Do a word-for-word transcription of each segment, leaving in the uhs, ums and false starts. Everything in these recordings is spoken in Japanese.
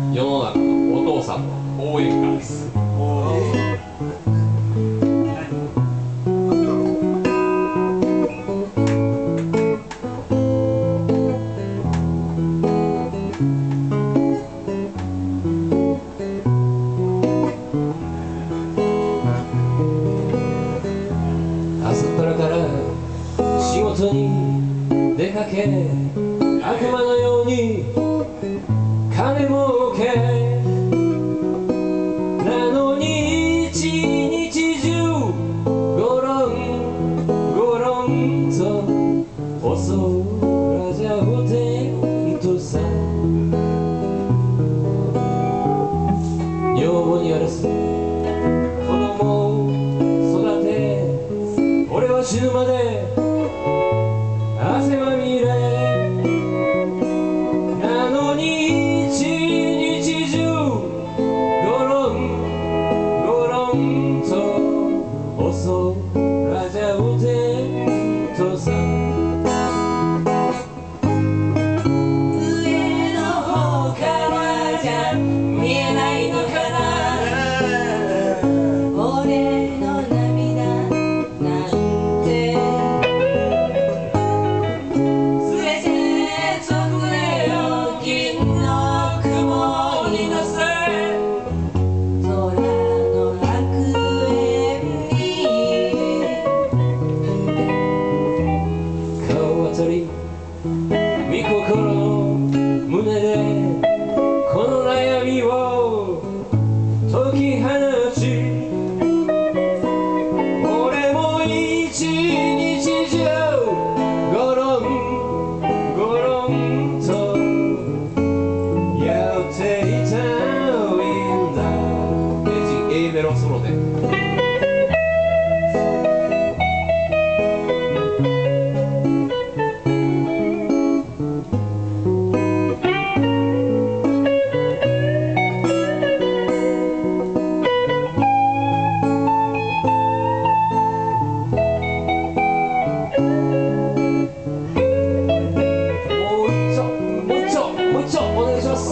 世の中のお父さんの応援歌です。朝っぱらから仕事に出かけ、悪魔のように金儲けなのに一日中ゴロンゴロンとお空じゃお天気とさ、女房にやらす子供を育て、俺は死ぬまで汗まみれなのに一日中ゴロンゴロンとお空じゃお天気とさ、 上の方からじゃ見えないのかな、俺の涙なんてすべて直れよ銀の雲に乗せ、空の楽園に顔当たり見心の胸でこの悩みを解き放ち、俺も一日中ゴロンゴロンとやっていたいんだ。名人 A メロソロでお願いします。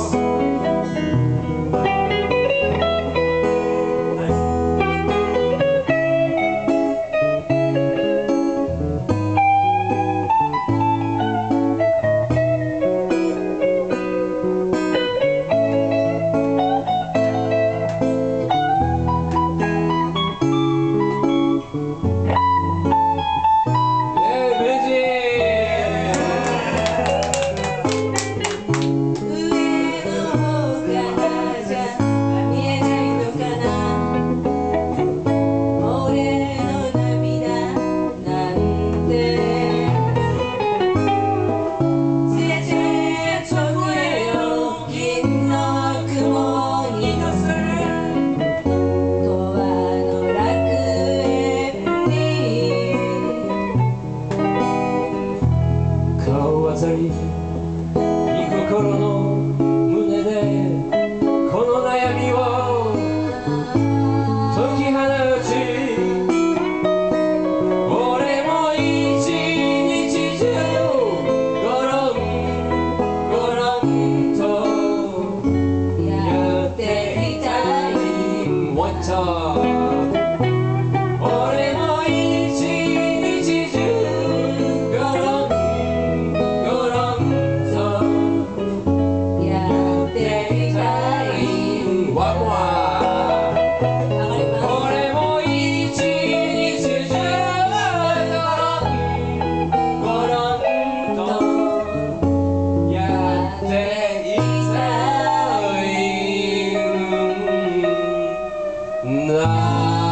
顔当たり見心の胸でこの悩みを解き放ち、俺も一日中ゴロンゴロンとやっていたい。もう一丁俺も一日中ゴロンゴロンとやっていたい。 ワンワン俺も一日中ゴロンゴロンとやっていたいんだ。